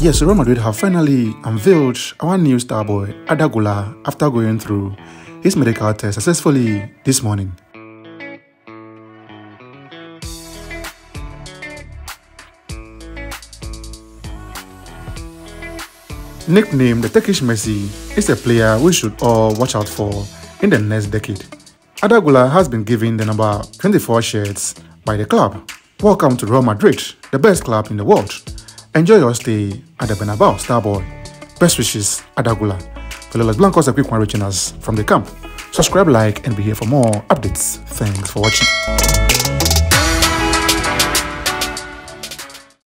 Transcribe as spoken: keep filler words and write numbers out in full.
Yes, Real Madrid have finally unveiled our new star boy, Arda Guler, after going through his medical test successfully this morning. Nicknamed the Turkish Messi, is a player we should all watch out for in the next decade. Arda Güler has been given the number twenty-four shirts by the club. Welcome to Real Madrid, the best club in the world. Enjoy your stay at the Bernabeu, Starboy. Best wishes, Arda Güler. For Los Blancos, a quick one reaching us from the camp. Subscribe, like, and be here for more updates. Thanks for watching.